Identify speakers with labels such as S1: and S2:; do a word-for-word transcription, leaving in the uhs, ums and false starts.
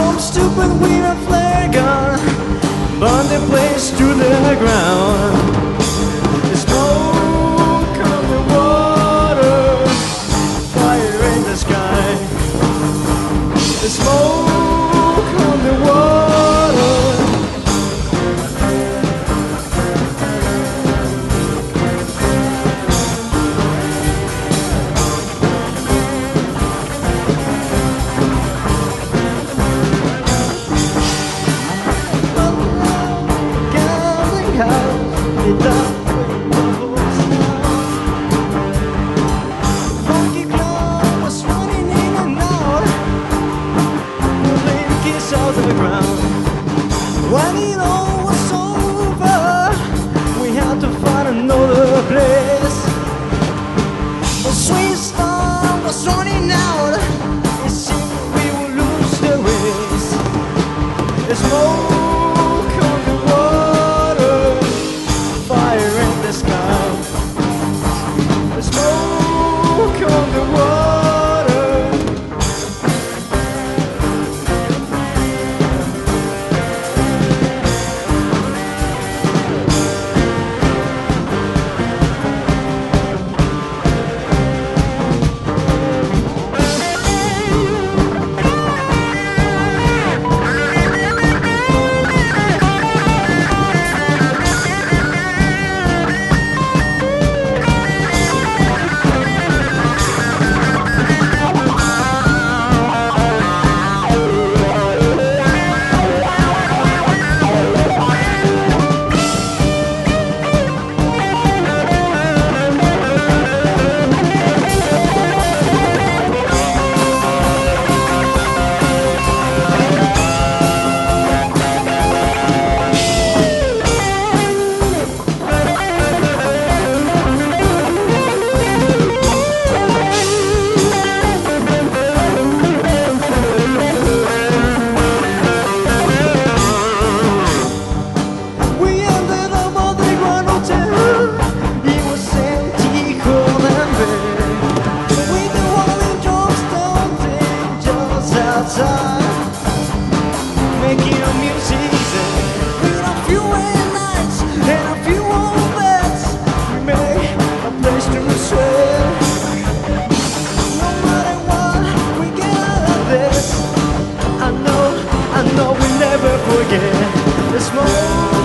S1: some stupid with a flare gun, burn the place to the ground. The smoke on the water, fire in the sky. The smoke on the water. Funky clown was running in and out, pulling kiss out of the ground. When it all was over, we had to find another place. The sweet star was running out, it seemed we would lose the race. The smoke on the water, fire in the sky. The smoke on the water. Making a music with a few nights and a few old beds, we made a place to sweat. No matter what, we get out of this. I know, I know we never forget the smoke.